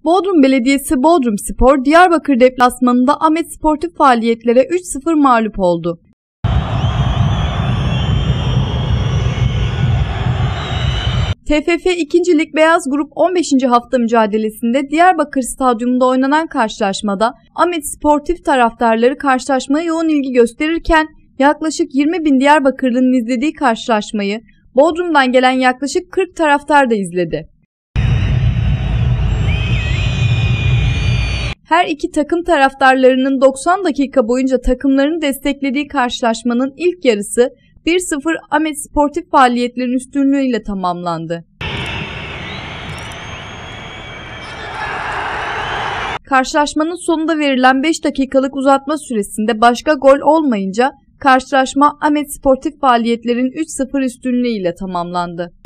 Bodrum Belediyesi Bodrumspor, Diyarbakır deplasmanında Ahmet Sportif Faaliyetlere 3-0 mağlup oldu. TFF 2. Lig Beyaz Grup 15. hafta mücadelesinde Diyarbakır Stadyumunda oynanan karşılaşmada Ahmet Sportif taraftarları karşılaşmaya yoğun ilgi gösterirken yaklaşık 20.000 Diyarbakırlı'nın izlediği karşılaşmayı Bodrum'dan gelen yaklaşık 40 taraftar da izledi. Her iki takım taraftarlarının 90 dakika boyunca takımlarını desteklediği karşılaşmanın ilk yarısı 1-0 Ahmet Sportif Faaliyetlerin üstünlüğüyle tamamlandı. Karşılaşmanın sonunda verilen 5 dakikalık uzatma süresinde başka gol olmayınca karşılaşma Ahmet Sportif Faaliyetlerin 3-0 üstünlüğüyle tamamlandı.